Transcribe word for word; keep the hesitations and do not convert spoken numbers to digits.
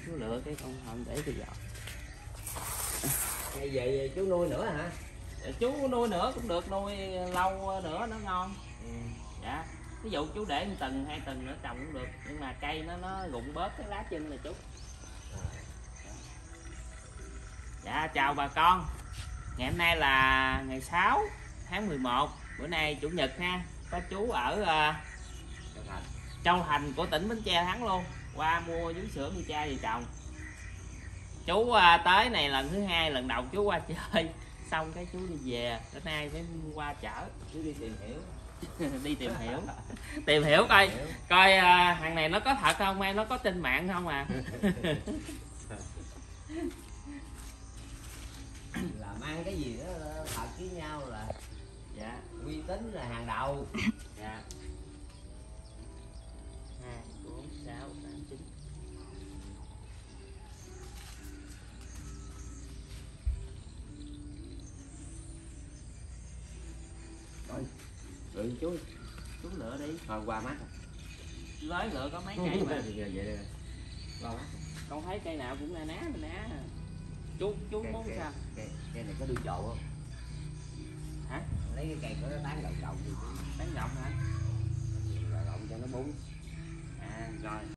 Chú lựa cái con hòm để tôi dọn. Về, về chú nuôi nữa hả? Chú nuôi nữa cũng được, nuôi lâu nữa nó ngon. Ừ. Dạ. Ví dụ chú để một tuần hai tuần nữa trồng cũng được, nhưng mà cây nó nó rụng bớt cái lá chân này chú. Dạ chào bà con. Ngày hôm nay là ngày sáu tháng mười một, bữa nay chủ nhật ha. Có chú ở uh, Châu Thành. Châu Thành của tỉnh Bến Tre Thắng luôn, qua mua vú sữa của cha về trồng. Chú uh, tới này lần thứ hai, lần đầu chú qua chơi xong cái chú đi về, bữa nay mới qua chợ. Chú đi tìm hiểu. Đi tìm hiểu tìm hiểu coi hiểu. Coi uh, hàng này nó có thật không hay nó có trên mạng không à. Làm ăn cái gì đó thật với nhau là dạ uy tín là hàng đầu. Dạ hai bốn sáu tám chín. Rồi rồi chú Chú lựa đi. thôi qua mắt Với lựa có mấy cây mà. vậy qua mắt. Con thấy cây nào cũng na ná na ná. Chú chú cây, muốn cây, sao? cây, cây này có đuôi trộn không? Hả? Lấy cái cây có nó tán rộng rộng gì Bán rộng hả? rộng cho nó bún. À rồi.